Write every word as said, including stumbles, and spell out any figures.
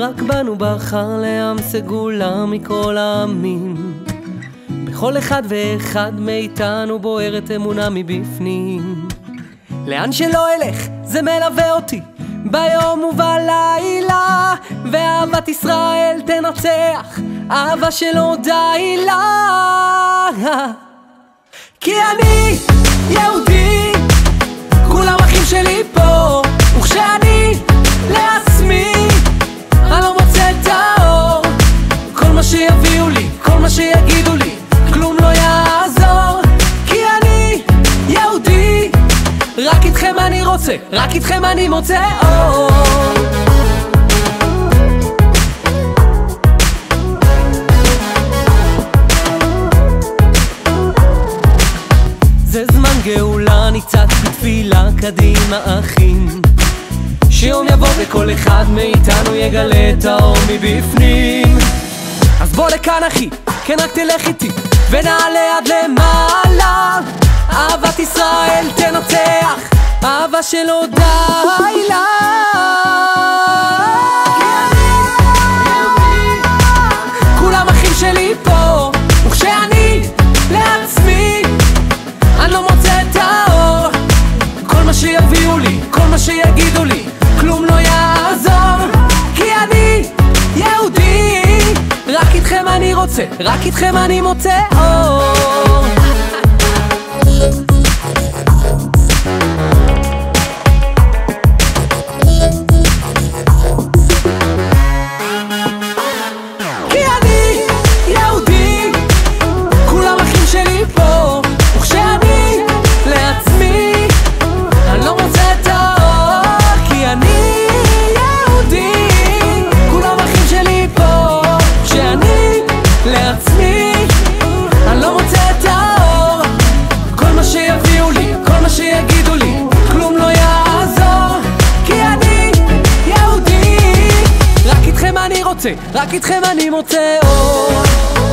רק בנו בחר לעם סגולה מכל העמים. בכל אחד ואחד מאיתנו בוערת אמונה מבפנים. לאן שלא אלך זה מלווה אותי ביום ובלילה, ואהבת ישראל תנצח, אהבה שלא די לה. כי אני יהודי, כולם אחים שלי פה, וכשאני לעצמי אני לא מוצא את האור. כל מה שיביאו לי, כל מה שיגידו לי, כלום לא יעזור. כי אני יהודי, רק איתכם אני רוצה, רק איתכם אני מוצא אור. זה זמן גאולה, ניצת בתפילה קדימה אחים, שיום יבוא וכל אחד מאיתנו יגלה את האור מבפנים. אז בוא לכאן אחי, כן רק תלך איתי ונעלה עד למעלה. אהבת ישראל תנצח, אהבה שלא די לה. כולם אחים שלי פה, וכשאני לעצמי אני לא מוצא את האור. כל מה שיביאו לי, כל מה שיגידו לי, כלום לא יעזור. כי אני יהודי, רק איתכם אני רוצה, רק איתכם אני מוצא אור. רק איתכם אני מוצא אור.